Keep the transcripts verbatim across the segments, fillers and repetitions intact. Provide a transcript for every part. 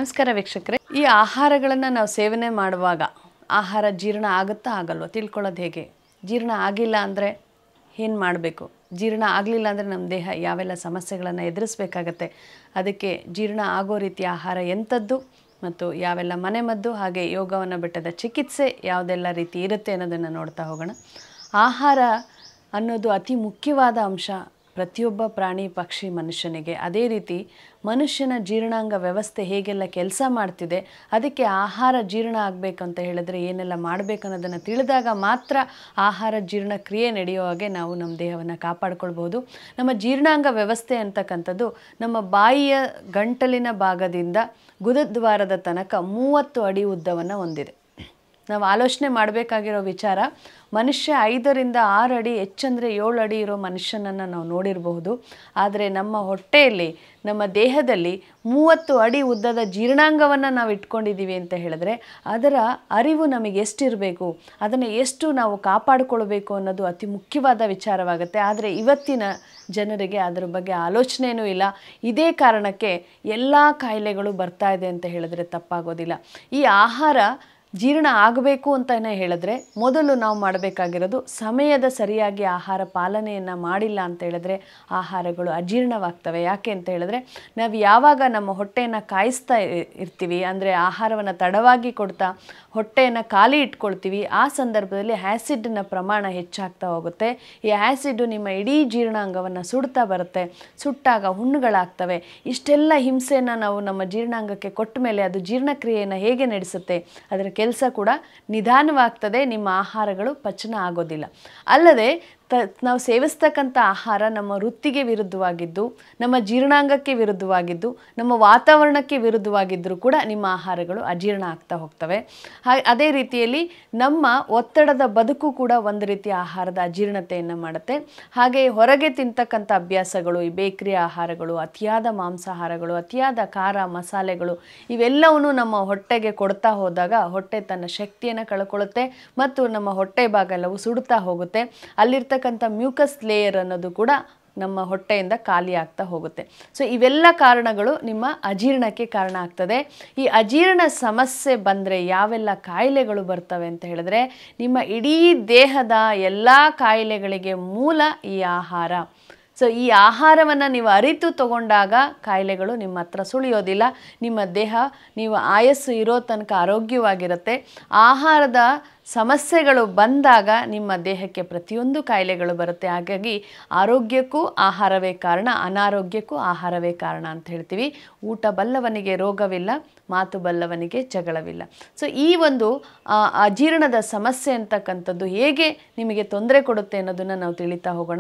ನಮಸ್ಕಾರ ವೀಕ್ಷಕರೇ. ಈ ಆಹಾರಗಳನ್ನು ನಾವು ಸೇವನೆ ಮಾಡುವಾಗ ಆಹಾರ ಜೀರ್ಣ ಆಗುತ್ತಾ ಆಗಲ್ವಾ ತಿಳ್ಕೊಳ್ಳೋದು ಹೇಗೆ? ಜೀರ್ಣ ಆಗಿಲ್ಲ ಅಂದರೆ ಏನು ಮಾಡಬೇಕು? ಜೀರ್ಣ ಆಗಲಿಲ್ಲ ಅಂದರೆ ನಮ್ಮ ದೇಹ ಯಾವೆಲ್ಲ ಸಮಸ್ಯೆಗಳನ್ನು ಎದುರಿಸಬೇಕಾಗತ್ತೆ? ಅದಕ್ಕೆ ಜೀರ್ಣ ಆಗೋ ರೀತಿಯ ಆಹಾರ ಎಂಥದ್ದು ಮತ್ತು ಯಾವೆಲ್ಲ ಮನೆಮದ್ದು ಹಾಗೆ ಯೋಗವನ್ನ ಬೆಟ್ಟದ ಚಿಕಿತ್ಸೆ ಯಾವುದೆಲ್ಲ ರೀತಿ ಇರುತ್ತೆ ಅನ್ನೋದನ್ನು ನೋಡ್ತಾ ಹೋಗೋಣ. ಆಹಾರ ಅನ್ನೋದು ಅತಿ ಮುಖ್ಯವಾದ ಅಂಶ ಪ್ರತಿಯೊಬ್ಬ ಪ್ರಾಣಿ ಪಕ್ಷಿ ಮನುಷ್ಯನಿಗೆ. ಅದೇ ರೀತಿ ಮನುಷ್ಯನ ಜೀರ್ಣಾಂಗ ವ್ಯವಸ್ಥೆ ಹೇಗೆಲ್ಲ ಕೆಲಸ ಮಾಡ್ತಿದೆ, ಅದಕ್ಕೆ ಆಹಾರ ಜೀರ್ಣ ಆಗಬೇಕಂತ ಹೇಳಿದ್ರೆ ಏನೆಲ್ಲ ಮಾಡಬೇಕು ಅನ್ನೋದನ್ನು ತಿಳಿದಾಗ ಮಾತ್ರ ಆಹಾರ ಜೀರ್ಣ ಕ್ರಿಯೆ ನಡೆಯೋ ಹಾಗೆ ನಾವು ನಮ್ಮ ದೇಹವನ್ನು ಕಾಪಾಡ್ಕೊಳ್ಬೋದು. ನಮ್ಮ ಜೀರ್ಣಾಂಗ ವ್ಯವಸ್ಥೆ ಅಂತಕ್ಕಂಥದ್ದು ನಮ್ಮ ಬಾಯಿಯ ಗಂಟಲಿನ ಭಾಗದಿಂದ ಗುದದ್ವಾರದ ತನಕ ಮೂವತ್ತು ಅಡಿ ಉದ್ದವನ್ನು ಹೊಂದಿದೆ. ನಾವು ಆಲೋಚನೆ ಮಾಡಬೇಕಾಗಿರೋ ವಿಚಾರ, ಮನುಷ್ಯ ಐದರಿಂದ ಆರು ಅಡಿ ಹೆಚ್ಚಂದರೆ ಏಳು ಅಡಿ ಇರೋ ಮನುಷ್ಯನನ್ನು ನಾವು ನೋಡಿರಬಹುದು. ಆದರೆ ನಮ್ಮ ಹೊಟ್ಟೆಯಲ್ಲಿ ನಮ್ಮ ದೇಹದಲ್ಲಿ ಮೂವತ್ತು ಅಡಿ ಉದ್ದದ ಜೀರ್ಣಾಂಗವನ್ನು ನಾವು ಇಟ್ಕೊಂಡಿದ್ದೀವಿ ಅಂತ ಹೇಳಿದ್ರೆ ಅದರ ಅರಿವು ನಮಗೆ ಎಷ್ಟಿರಬೇಕು, ಅದನ್ನು ಎಷ್ಟು ನಾವು ಕಾಪಾಡಿಕೊಳ್ಬೇಕು ಅನ್ನೋದು ಅತಿ ಮುಖ್ಯವಾದ ವಿಚಾರವಾಗುತ್ತೆ. ಆದರೆ ಇವತ್ತಿನ ಜನರಿಗೆ ಅದರ ಬಗ್ಗೆ ಆಲೋಚನೆಯೂ ಇಲ್ಲ. ಇದೇ ಕಾರಣಕ್ಕೆ ಎಲ್ಲ ಕಾಯಿಲೆಗಳು ಬರ್ತಾ ಇದೆ ಅಂತ ಹೇಳಿದ್ರೆ ತಪ್ಪಾಗೋದಿಲ್ಲ. ಈ ಆಹಾರ ಜೀರ್ಣ ಆಗಬೇಕು ಅಂತಲೇ ಹೇಳಿದ್ರೆ ಮೊದಲು ನಾವು ಮಾಡಬೇಕಾಗಿರೋದು ಸಮಯದ ಸರಿಯಾಗಿ ಆಹಾರ ಪಾಲನೆಯನ್ನು ಮಾಡಿಲ್ಲ ಅಂತ ಹೇಳಿದ್ರೆ ಆಹಾರಗಳು ಅಜೀರ್ಣವಾಗ್ತವೆ. ಯಾಕೆ ಅಂತ ಹೇಳಿದ್ರೆ ನಾವು ಯಾವಾಗ ನಮ್ಮ ಹೊಟ್ಟೆಯನ್ನು ಕಾಯಿಸ್ತಾ ಇರ್ತೀವಿ, ಅಂದರೆ ಆಹಾರವನ್ನು ತಡವಾಗಿ ಕೊಡ್ತಾ ಹೊಟ್ಟೆಯನ್ನು ಖಾಲಿ ಇಟ್ಕೊಳ್ತೀವಿ, ಆ ಸಂದರ್ಭದಲ್ಲಿ ಆ್ಯಸಿಡ್ನ ಪ್ರಮಾಣ ಹೆಚ್ಚಾಗ್ತಾ ಹೋಗುತ್ತೆ. ಈ ಆ್ಯಸಿಡ್ಡು ನಿಮ್ಮ ಇಡೀ ಜೀರ್ಣಾಂಗವನ್ನು ಸುಡ್ತಾ ಬರುತ್ತೆ. ಸುಟ್ಟಾಗ ಹುಣ್ಣುಗಳಾಗ್ತವೆ. ಇಷ್ಟೆಲ್ಲ ಹಿಂಸೆಯನ್ನು ನಾವು ನಮ್ಮ ಜೀರ್ಣಾಂಗಕ್ಕೆ ಕೊಟ್ಟ ಮೇಲೆ ಅದು ಜೀರ್ಣಕ್ರಿಯೆಯನ್ನು ಹೇಗೆ ನಡೆಸುತ್ತೆ? ಅದರ ಕೆಲಸ ಕೂಡ ನಿಧಾನವಾಗ್ತದೆ. ನಿಮ್ಮ ಆಹಾರಗಳು ಪಚನ ಆಗೋದಿಲ್ಲ. ಅಲ್ಲದೆ ತ ನಾವು ಸೇವಿಸ್ತಕ್ಕಂಥ ಆಹಾರ ನಮ್ಮ ವೃತ್ತಿಗೆ ವಿರುದ್ಧವಾಗಿದ್ದು, ನಮ್ಮ ಜೀರ್ಣಾಂಗಕ್ಕೆ ವಿರುದ್ಧವಾಗಿದ್ದು, ನಮ್ಮ ವಾತಾವರಣಕ್ಕೆ ವಿರುದ್ಧವಾಗಿದ್ದರೂ ಕೂಡ ನಿಮ್ಮ ಆಹಾರಗಳು ಅಜೀರ್ಣ ಆಗ್ತಾ ಹೋಗ್ತವೆ. ಹಾಗೆ ಅದೇ ರೀತಿಯಲ್ಲಿ ನಮ್ಮ ಒತ್ತಡದ ಬದುಕು ಕೂಡ ಒಂದು ರೀತಿಯ ಆಹಾರದ ಅಜೀರ್ಣತೆಯನ್ನು ಮಾಡುತ್ತೆ. ಹಾಗೆ ಹೊರಗೆ ತಿಂತಕ್ಕಂಥ ಅಭ್ಯಾಸಗಳು, ಈ ಬೇಕರಿ ಆಹಾರಗಳು, ಅತಿಯಾದ ಮಾಂಸಾಹಾರಗಳು, ಅತಿಯಾದ ಖಾರ ಮಸಾಲೆಗಳು ಇವೆಲ್ಲವೂ ನಮ್ಮ ಹೊಟ್ಟೆಗೆ ಕೊಡ್ತಾ ಹೋದಾಗ ಹೊಟ್ಟೆ ತನ್ನ ಶಕ್ತಿಯನ್ನು ಕಳ್ಕೊಳ್ಳುತ್ತೆ ಮತ್ತು ನಮ್ಮ ಹೊಟ್ಟೆ ಭಾಗ ಎಲ್ಲವೂ ಸುಡ್ತಾ ಹೋಗುತ್ತೆ. ಅಲ್ಲಿರ್ತ ಮ್ಯೂಕಸ್ ಲೇಯರ್ ಅನ್ನೋದು ಕೂಡ ನಮ್ಮ ಹೊಟ್ಟೆಯಿಂದ ಖಾಲಿ ಆಗ್ತಾ ಹೋಗುತ್ತೆ. ಸೊ ಇವೆಲ್ಲ ಕಾರಣಗಳು ನಿಮ್ಮ ಅಜೀರ್ಣಕ್ಕೆ ಕಾರಣ ಆಗ್ತದೆ. ಈ ಅಜೀರ್ಣ ಸಮಸ್ಯೆ ಬಂದರೆ ಯಾವೆಲ್ಲ ಕಾಯಿಲೆಗಳು ಬರ್ತವೆ ಅಂತ ಹೇಳಿದ್ರೆ ನಿಮ್ಮ ಇಡೀ ದೇಹದ ಎಲ್ಲ ಕಾಯಿಲೆಗಳಿಗೆ ಮೂಲ ಈ ಆಹಾರ. ಸೊ ಈ ಆಹಾರವನ್ನು ನೀವು ಅರಿತು ತಗೊಂಡಾಗ ಕಾಯಿಲೆಗಳು ನಿಮ್ಮ ಹತ್ರ ಸುಳಿಯೋದಿಲ್ಲ. ನಿಮ್ಮ ದೇಹ ನೀವು ಆಯಸ್ಸು ಇರೋ ತನಕ ಆರೋಗ್ಯವಾಗಿರುತ್ತೆ. ಆಹಾರದ ಸಮಸ್ಯೆಗಳು ಬಂದಾಗ ನಿಮ್ಮ ದೇಹಕ್ಕೆ ಪ್ರತಿಯೊಂದು ಕಾಯಿಲೆಗಳು ಬರುತ್ತೆ. ಹಾಗಾಗಿ ಆರೋಗ್ಯಕ್ಕೂ ಆಹಾರವೇ ಕಾರಣ, ಅನಾರೋಗ್ಯಕ್ಕೂ ಆಹಾರವೇ ಕಾರಣ ಅಂತ ಹೇಳ್ತೀವಿ. ಊಟ ಬಲ್ಲವನಿಗೆ ರೋಗವಿಲ್ಲ, ಮಾತು ಬಲ್ಲವನಿಗೆ ಜಗಳವಿಲ್ಲ. ಸೊ ಈ ಒಂದು ಅಜೀರ್ಣದ ಸಮಸ್ಯೆ ಅಂತಕ್ಕಂಥದ್ದು ಹೇಗೆ ನಿಮಗೆ ತೊಂದರೆ ಕೊಡುತ್ತೆ ಅನ್ನೋದನ್ನು ನಾವು ತಿಳಿತಾ ಹೋಗೋಣ.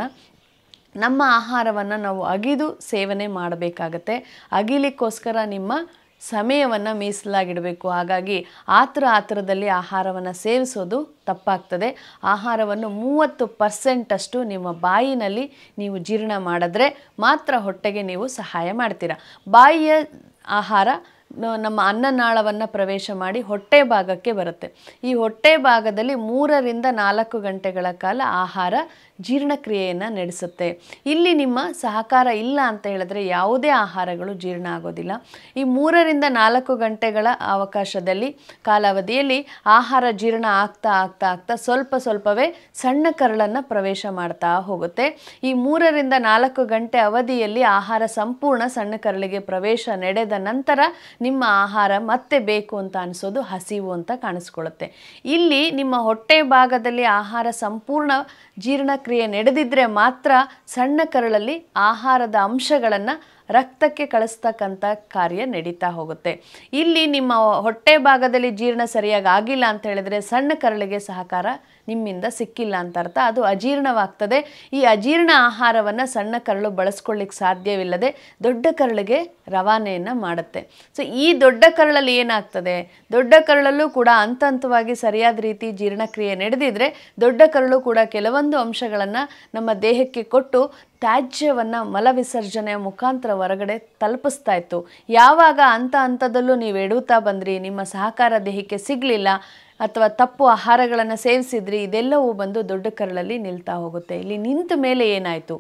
ನಮ್ಮ ಆಹಾರವನ್ನು ನಾವು ಅಗಿದು ಸೇವನೆ ಮಾಡಬೇಕಾಗತ್ತೆ. ಅಗಿಲಿಕ್ಕೋಸ್ಕರ ನಿಮ್ಮ ಸಮಯವನ್ನು ಮೀಸಲಾಗಿಡಬೇಕು. ಹಾಗಾಗಿ ಆತರ ಆತರದಲ್ಲಿ ಆಹಾರವನ್ನು ಸೇವಿಸೋದು ತಪ್ಪಾಗ್ತದೆ. ಆಹಾರವನ್ನು ಮೂವತ್ತು ಪರ್ಸೆಂಟಷ್ಟು ನಿಮ್ಮ ಬಾಯಿನಲ್ಲಿ ನೀವು ಜೀರ್ಣ ಮಾಡಿದ್ರೆ ಮಾತ್ರ ಹೊಟ್ಟೆಗೆ ನೀವು ಸಹಾಯ ಮಾಡ್ತೀರಾ. ಬಾಯಿಯ ಆಹಾರ ನಮ್ಮ ಅನ್ನನಾಳವನ್ನು ಪ್ರವೇಶ ಮಾಡಿ ಹೊಟ್ಟೆ ಭಾಗಕ್ಕೆ ಬರುತ್ತೆ. ಈ ಹೊಟ್ಟೆ ಭಾಗದಲ್ಲಿ ಮೂರರಿಂದ ನಾಲ್ಕು ಗಂಟೆಗಳ ಕಾಲ ಆಹಾರ ಜೀರ್ಣಕ್ರಿಯೆಯನ್ನು ನಡೆಸುತ್ತೆ. ಇಲ್ಲಿ ನಿಮ್ಮ ಸಹಕಾರ ಇಲ್ಲ ಅಂತ ಹೇಳಿದ್ರೆ ಯಾವುದೇ ಆಹಾರಗಳು ಜೀರ್ಣ ಆಗೋದಿಲ್ಲ. ಈ ಮೂರರಿಂದ ನಾಲ್ಕು ಗಂಟೆಗಳ ಅವಕಾಶದಲ್ಲಿ ಕಾಲಾವಧಿಯಲ್ಲಿ ಆಹಾರ ಜೀರ್ಣ ಆಗ್ತಾ ಆಗ್ತಾ ಆಗ್ತಾ ಸ್ವಲ್ಪ ಸ್ವಲ್ಪವೇ ಸಣ್ಣ ಕರಳನ್ನು ಪ್ರವೇಶ ಮಾಡ್ತಾ ಹೋಗುತ್ತೆ. ಈ ಮೂರರಿಂದ ನಾಲ್ಕು ಗಂಟೆ ಅವಧಿಯಲ್ಲಿ ಆಹಾರ ಸಂಪೂರ್ಣ ಸಣ್ಣ ಕರಳಿಗೆ ಪ್ರವೇಶ ನಡೆದ ನಂತರ ನಿಮ್ಮ ಆಹಾರ ಮತ್ತೆ ಬೇಕು ಅಂತ ಅನಿಸೋದು ಹಸಿವು ಅಂತ ಕಾಣಿಸ್ಕೊಳ್ಳುತ್ತೆ. ಇಲ್ಲಿ ನಿಮ್ಮ ಹೊಟ್ಟೆ ಭಾಗದಲ್ಲಿ ಆಹಾರ ಸಂಪೂರ್ಣ ಜೀರ್ಣಕ್ರಿಯೆ ನಡೆದಿದ್ರೆ ಮಾತ್ರ ಸಣ್ಣ ಕರಳಲ್ಲಿ ಆಹಾರದ ಅಂಶಗಳನ್ನು ರಕ್ತಕ್ಕೆ ಕಳಿಸ್ತಕ್ಕಂಥ ಕಾರ್ಯ ನಡೀತಾ ಹೋಗುತ್ತೆ. ಇಲ್ಲಿ ನಿಮ್ಮ ಹೊಟ್ಟೆ ಭಾಗದಲ್ಲಿ ಜೀರ್ಣ ಸರಿಯಾಗಿ ಆಗಿಲ್ಲ ಅಂತ ಹೇಳಿದ್ರೆ ಸಣ್ಣ ಕರಳಿಗೆ ಸಹಕಾರ ನಿಮ್ಮಿಂದ ಸಿಕ್ಕಿಲ್ಲ ಅಂತ ಅರ್ಥ. ಅದು ಅಜೀರ್ಣವಾಗ್ತದೆ. ಈ ಅಜೀರ್ಣ ಆಹಾರವನ್ನು ಸಣ್ಣ ಕರಳು ಬಳಸ್ಕೊಳ್ಳಿಕ್ಕೆ ಸಾಧ್ಯವಿಲ್ಲದೆ ದೊಡ್ಡ ಕರಳಿಗೆ ರವಾನೆಯನ್ನು ಮಾಡುತ್ತೆ. ಸೊ ಈ ದೊಡ್ಡ ಕರಳಲ್ಲಿ ಏನಾಗ್ತದೆ, ದೊಡ್ಡ ಕರಳಲ್ಲೂ ಕೂಡ ಹಂತ ಹಂತವಾಗಿ ಸರಿಯಾದ ರೀತಿ ಜೀರ್ಣಕ್ರಿಯೆ ನಡೆದಿದ್ರೆ ದೊಡ್ಡ ಕರಳು ಕೂಡ ಕೆಲವೊಂದು ಅಂಶಗಳನ್ನು ನಮ್ಮ ದೇಹಕ್ಕೆ ಕೊಟ್ಟು ತ್ಯಾಜ್ಯವನ್ನು ಮಲವಿಸರ್ಜನೆಯ ಮುಖಾಂತರ ಹೊರಗಡೆ ತಲುಪಿಸ್ತಾ ಇತ್ತು. ಯಾವಾಗ ಹಂತ ಹಂತದಲ್ಲೂ ನೀವು ಎಡುತ್ತಾ ಬಂದ್ರಿ, ನಿಮ್ಮ ಸಹಕಾರ ದೇಹಕ್ಕೆ ಸಿಗಲಿಲ್ಲ ಅಥವಾ ತಪ್ಪು ಆಹಾರಗಳನ್ನು ಸೇವಿಸಿದ್ರಿ, ಇದೆಲ್ಲವೂ ಬಂದು ದೊಡ್ಡ ಕರಳಲ್ಲಿ ನಿಲ್ತಾ ಹೋಗುತ್ತೆ. ಇಲ್ಲಿ ನಿಂತ ಮೇಲೆ ಏನಾಯಿತು,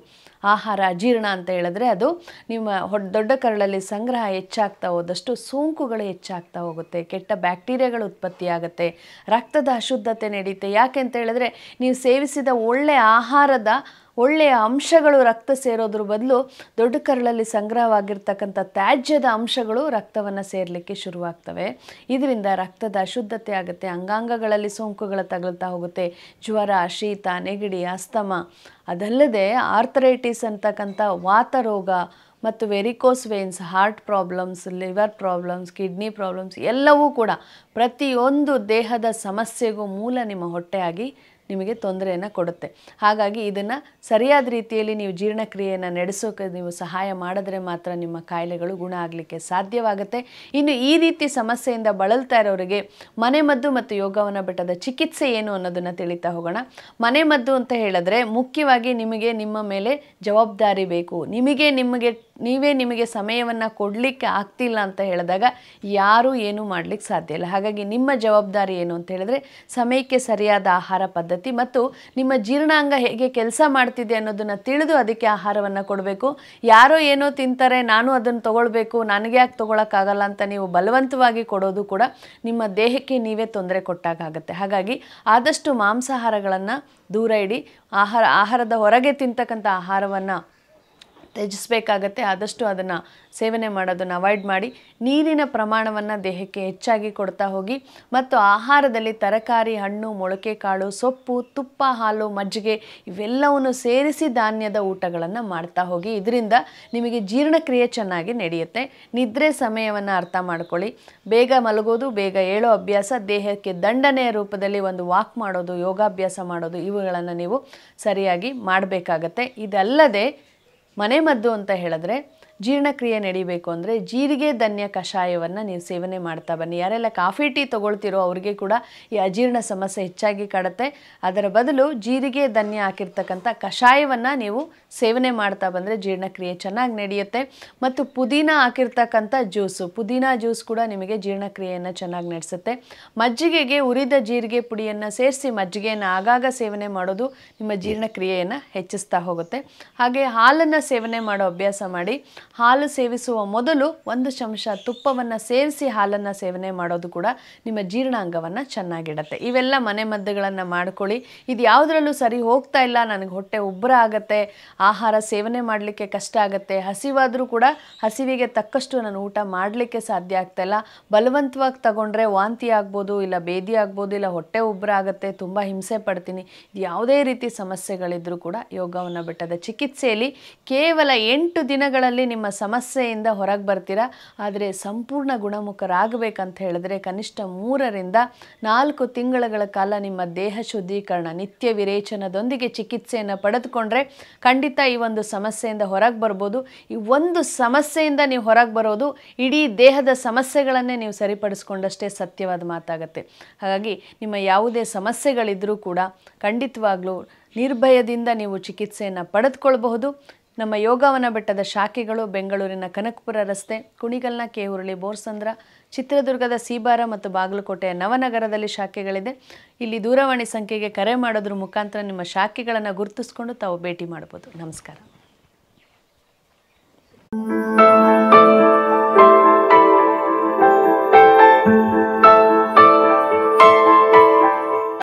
ಆಹಾರ ಅಜೀರ್ಣ ಅಂತ ಹೇಳಿದ್ರೆ ಅದು ನಿಮ್ಮ ಹೊಡ್ ದೊಡ್ಡ ಕರಳಲ್ಲಿ ಸಂಗ್ರಹ ಹೆಚ್ಚಾಗ್ತಾ ಹೋದಷ್ಟು ಸೋಂಕುಗಳು ಹೆಚ್ಚಾಗ್ತಾ ಹೋಗುತ್ತೆ, ಕೆಟ್ಟ ಬ್ಯಾಕ್ಟೀರಿಯಾಗಳು ಉತ್ಪತ್ತಿ ಆಗುತ್ತೆ, ರಕ್ತದ ಅಶುದ್ಧತೆ ನಡೆಯುತ್ತೆ. ಯಾಕೆ ಅಂತ ಹೇಳಿದ್ರೆ ನೀವು ಸೇವಿಸಿದ ಒಳ್ಳೆಯ ಆಹಾರದ ಒಳ್ಳೆಯ ಅಂಶಗಳು ರಕ್ತ ಸೇರೋದ್ರ ಬದಲು ದೊಡ್ಡ ಕರಳಲ್ಲಿ ಸಂಗ್ರಹವಾಗಿರ್ತಕ್ಕಂಥ ತ್ಯಾಜ್ಯದ ಅಂಶಗಳು ರಕ್ತವನ್ನು ಸೇರಲಿಕ್ಕೆ ಶುರುವಾಗ್ತವೆ. ಇದರಿಂದ ರಕ್ತದ ಅಶುದ್ಧತೆ ಆಗುತ್ತೆ, ಅಂಗಾಂಗಗಳಲ್ಲಿ ಸೋಂಕುಗಳು ತಗುಲ್ತಾ ಹೋಗುತ್ತೆ, ಜ್ವರ, ಶೀತ, ನೆಗಡಿ, ಅಸ್ತಮ, ಅದಲ್ಲದೆ ಆರ್ಥರೈಟಿಸ್ ಅಂತಕ್ಕಂಥ ವಾತ ರೋಗ ಮತ್ತು varicose veins, heart problems, liver problems, kidney problems ಎಲ್ಲವೂ ಕೂಡ ಪ್ರತಿಯೊಂದು ದೇಹದ ಸಮಸ್ಯೆಗೂ ಮೂಲ ನಿಮ್ಮ ಹೊಟ್ಟೆಯಾಗಿ ನಿಮಗೆ ತೊಂದರೆಯನ್ನು ಕೊಡುತ್ತೆ. ಹಾಗಾಗಿ ಇದನ್ನು ಸರಿಯಾದ ರೀತಿಯಲ್ಲಿ ನೀವು ಜೀರ್ಣಕ್ರಿಯೆಯನ್ನು ನಡೆಸೋಕೆ ನೀವು ಸಹಾಯ ಮಾಡಿದ್ರೆ ಮಾತ್ರ ನಿಮ್ಮ ಕಾಯಿಲೆಗಳು ಗುಣ ಆಗಲಿಕ್ಕೆ ಸಾಧ್ಯವಾಗುತ್ತೆ. ಇನ್ನು ಈ ರೀತಿ ಸಮಸ್ಯೆಯಿಂದ ಬಳಲ್ತಾ ಇರೋರಿಗೆ ಮನೆಮದ್ದು ಮತ್ತು ಯೋಗವನ ಬೆಟ್ಟದ ಚಿಕಿತ್ಸೆ ಏನು ಅನ್ನೋದನ್ನು ತಿಳಿತಾ ಹೋಗೋಣ. ಮನೆಮದ್ದು ಅಂತ ಹೇಳಿದ್ರೆ ಮುಖ್ಯವಾಗಿ ನಿಮಗೆ ನಿಮ್ಮ ಮೇಲೆ ಜವಾಬ್ದಾರಿ ಬೇಕು. ನಿಮಗೆ ನಿಮಗೆ ನೀವೇ ನಿಮಗೆ ಸಮಯವನ್ನು ಕೊಡಲಿಕ್ಕೆ ಆಗ್ತಿಲ್ಲ ಅಂತ ಹೇಳಿದಾಗ ಯಾರೂ ಏನೂ ಮಾಡಲಿಕ್ಕೆ ಸಾಧ್ಯ ಇಲ್ಲ. ಹಾಗಾಗಿ ನಿಮ್ಮ ಜವಾಬ್ದಾರಿ ಏನು ಅಂತ ಹೇಳಿದ್ರೆ ಸಮಯಕ್ಕೆ ಸರಿಯಾದ ಆಹಾರ ಪದ್ಧತಿ ಮತ್ತು ನಿಮ್ಮ ಜೀರ್ಣಾಂಗ ಹೇಗೆ ಕೆಲಸ ಮಾಡ್ತಿದೆ ಅನ್ನೋದನ್ನು ತಿಳಿದು ಅದಕ್ಕೆ ಆಹಾರವನ್ನು ಕೊಡಬೇಕು. ಯಾರೋ ಏನೋ ತಿಂತಾರೆ ನಾನು ಅದನ್ನು ತೊಗೊಳ್ಬೇಕು, ನನಗೆ ಯಾಕೆ ತೊಗೊಳಕ್ಕಾಗಲ್ಲ ಅಂತ ನೀವು ಬಲವಂತವಾಗಿ ಕೊಡೋದು ಕೂಡ ನಿಮ್ಮ ದೇಹಕ್ಕೆ ನೀವೇ ತೊಂದರೆ ಕೊಟ್ಟಾಗುತ್ತೆ. ಹಾಗಾಗಿ ಆದಷ್ಟು ಮಾಂಸಾಹಾರಗಳನ್ನು ದೂರ ಇಡಿ. ಆಹಾರ ಆಹಾರದ ಹೊರಗೆ ತಿಂತಕ್ಕಂಥ ಆಹಾರವನ್ನು ತ್ಯಜಿಸಬೇಕಾಗತ್ತೆ. ಆದಷ್ಟು ಅದನ್ನು ಸೇವನೆ ಮಾಡೋದನ್ನು ಅವಾಯ್ಡ್ ಮಾಡಿ ನೀರಿನ ಪ್ರಮಾಣವನ್ನು ದೇಹಕ್ಕೆ ಹೆಚ್ಚಾಗಿ ಕೊಡ್ತಾ ಹೋಗಿ ಮತ್ತು ಆಹಾರದಲ್ಲಿ ತರಕಾರಿ, ಹಣ್ಣು, ಮೊಳಕೆ ಕಾಳು, ಸೊಪ್ಪು, ತುಪ್ಪ, ಹಾಲು, ಮಜ್ಜಿಗೆ ಇವೆಲ್ಲವನ್ನು ಸೇರಿಸಿ ಧಾನ್ಯದ ಊಟಗಳನ್ನು ಮಾಡ್ತಾ ಹೋಗಿ. ಇದರಿಂದ ನಿಮಗೆ ಜೀರ್ಣಕ್ರಿಯೆ ಚೆನ್ನಾಗಿ ನಡೆಯುತ್ತೆ. ನಿದ್ರೆ ಸಮಯವನ್ನು ಅರ್ಥ ಮಾಡ್ಕೊಳ್ಳಿ. ಬೇಗ ಮಲಗೋದು, ಬೇಗ ಏಳೋ ಅಭ್ಯಾಸ, ದೇಹಕ್ಕೆ ದಂಡನೆಯ ರೂಪದಲ್ಲಿ ಒಂದು ವಾಕ್ ಮಾಡೋದು, ಯೋಗಾಭ್ಯಾಸ ಮಾಡೋದು ಇವುಗಳನ್ನು ನೀವು ಸರಿಯಾಗಿ ಮಾಡಬೇಕಾಗತ್ತೆ. ಇದಲ್ಲದೆ ಮನೆಮದ್ದು ಅಂತ ಹೇಳಿದ್ರೆ ಜೀರ್ಣಕ್ರಿಯೆ ನಡಿಬೇಕು ಅಂದರೆ ಜೀರಿಗೆ ಧನ್ಯ ಕಷಾಯವನ್ನು ನೀವು ಸೇವನೆ ಮಾಡ್ತಾ ಬನ್ನಿ. ಯಾರೆಲ್ಲ ಕಾಫಿ ಟೀ ತೊಗೊಳ್ತಿರೋ ಅವ್ರಿಗೆ ಕೂಡ ಈ ಅಜೀರ್ಣ ಸಮಸ್ಯೆ ಹೆಚ್ಚಾಗಿ ಕಾಡುತ್ತೆ. ಅದರ ಬದಲು ಜೀರಿಗೆ ಧನ್ಯ ಹಾಕಿರ್ತಕ್ಕಂಥ ಕಷಾಯವನ್ನು ನೀವು ಸೇವನೆ ಮಾಡ್ತಾ ಬಂದರೆ ಜೀರ್ಣಕ್ರಿಯೆ ಚೆನ್ನಾಗಿ ನಡೆಯುತ್ತೆ. ಮತ್ತು ಪುದೀನ ಹಾಕಿರ್ತಕ್ಕಂಥ ಜ್ಯೂಸು, ಪುದೀನ ಜ್ಯೂಸ್ ಕೂಡ ನಿಮಗೆ ಜೀರ್ಣಕ್ರಿಯೆಯನ್ನು ಚೆನ್ನಾಗಿ ನಡೆಸುತ್ತೆ. ಮಜ್ಜಿಗೆಗೆ ಉರಿದ ಜೀರಿಗೆ ಪುಡಿಯನ್ನು ಸೇರಿಸಿ ಮಜ್ಜಿಗೆಯನ್ನು ಆಗಾಗ ಸೇವನೆ ಮಾಡೋದು ನಿಮ್ಮ ಜೀರ್ಣಕ್ರಿಯೆಯನ್ನು ಹೆಚ್ಚಿಸ್ತಾ ಹೋಗುತ್ತೆ. ಹಾಗೆ ಹಾಲನ್ನು ಸೇವನೆ ಮಾಡೋ ಅಭ್ಯಾಸ ಮಾಡಿ. ಹಾಲು ಸೇವಿಸುವ ಮೊದಲು ಒಂದು ಚಮಚ ತುಪ್ಪವನ್ನು ಸೇರಿಸಿ ಹಾಲನ್ನು ಸೇವನೆ ಮಾಡೋದು ಕೂಡ ನಿಮ್ಮ ಜೀರ್ಣಾಂಗವನ್ನು ಚೆನ್ನಾಗಿಡುತ್ತೆ. ಇವೆಲ್ಲ ಮನೆಮದ್ದುಗಳನ್ನು ಮಾಡ್ಕೊಳ್ಳಿ. ಇದು ಯಾವುದರಲ್ಲೂ ಸರಿ ಹೋಗ್ತಾ ಇಲ್ಲ, ನನಗೆ ಹೊಟ್ಟೆ ಉಬ್ಬರ ಆಗುತ್ತೆ, ಆಹಾರ ಸೇವನೆ ಮಾಡಲಿಕ್ಕೆ ಕಷ್ಟ ಆಗುತ್ತೆ, ಹಸಿವಾದರೂ ಕೂಡ ಹಸಿವಿಗೆ ತಕ್ಕಷ್ಟು ನಾನು ಊಟ ಮಾಡಲಿಕ್ಕೆ ಸಾಧ್ಯ ಆಗ್ತಾಯಿಲ್ಲ, ಬಲವಂತವಾಗಿ ತಗೊಂಡ್ರೆ ವಾಂತಿ ಆಗ್ಬೋದು, ಇಲ್ಲ ಬೇದಿ ಆಗ್ಬೋದು, ಇಲ್ಲ ಹೊಟ್ಟೆ ಉಬ್ಬರ ಆಗುತ್ತೆ, ತುಂಬ ಹಿಂಸೆ ಪಡ್ತೀನಿ, ಯಾವುದೇ ರೀತಿ ಸಮಸ್ಯೆಗಳಿದ್ರೂ ಕೂಡ ಯೋಗವನ ಬೆಟ್ಟದ ಚಿಕಿತ್ಸೆಯಲ್ಲಿ ಕೇವಲ ಎಂಟು ದಿನಗಳಲ್ಲಿ ನಿಮ್ಮ ಸಮಸ್ಯೆಯಿಂದ ಹೊರಗೆ ಬರ್ತೀರಾ. ಆದರೆ ಸಂಪೂರ್ಣ ಗುಣಮುಖರಾಗಬೇಕಂತ ಹೇಳಿದ್ರೆ ಕನಿಷ್ಠ ಮೂರರಿಂದ ನಾಲ್ಕು ತಿಂಗಳ ಕಾಲ ನಿಮ್ಮ ದೇಹ ಶುದ್ಧೀಕರಣ ನಿತ್ಯ ವಿರೇಚನದೊಂದಿಗೆ ಚಿಕಿತ್ಸೆಯನ್ನು ಪಡೆದುಕೊಂಡ್ರೆ ಖಂಡಿತ ಈ ಒಂದು ಸಮಸ್ಯೆಯಿಂದ ಹೊರಗೆ ಬರ್ಬೋದು. ಈ ಒಂದು ಸಮಸ್ಯೆಯಿಂದ ನೀವು ಹೊರಗೆ ಬರೋದು ಇಡೀ ದೇಹದ ಸಮಸ್ಯೆಗಳನ್ನೇ ನೀವು ಸರಿಪಡಿಸ್ಕೊಂಡಷ್ಟೇ ಸತ್ಯವಾದ ಮಾತಾಗತ್ತೆ. ಹಾಗಾಗಿ ನಿಮ್ಮ ಯಾವುದೇ ಸಮಸ್ಯೆಗಳಿದ್ರೂ ಕೂಡ ಖಂಡಿತವಾಗ್ಲೂ ನಿರ್ಭಯದಿಂದ ನೀವು ಚಿಕಿತ್ಸೆಯನ್ನು ಪಡೆದುಕೊಳ್ಬಹುದು. ನಮ್ಮ ಯೋಗವನ ಬೆಟ್ಟದ ಶಾಖೆಗಳು ಬೆಂಗಳೂರಿನ ಕನಕಪುರ ರಸ್ತೆ, ಕುಣಿಗಲ್ನ ಕೆ ಹುರುಳಿ ಬೋರ್ಸಂದ್ರ, ಚಿತ್ರದುರ್ಗದ ಸೀಬಾರ ಮತ್ತು ಬಾಗಲಕೋಟೆಯ ನವನಗರದಲ್ಲಿ ಶಾಖೆಗಳಿದೆ. ಇಲ್ಲಿ ದೂರವಾಣಿ ಸಂಖ್ಯೆಗೆ ಕರೆ ಮಾಡೋದ್ರ ಮುಖಾಂತರ ನಿಮ್ಮ ಶಾಖೆಗಳನ್ನು ಗುರುತಿಸ್ಕೊಂಡು ತಾವು ಭೇಟಿ ಮಾಡ್ಬೋದು. ನಮಸ್ಕಾರ.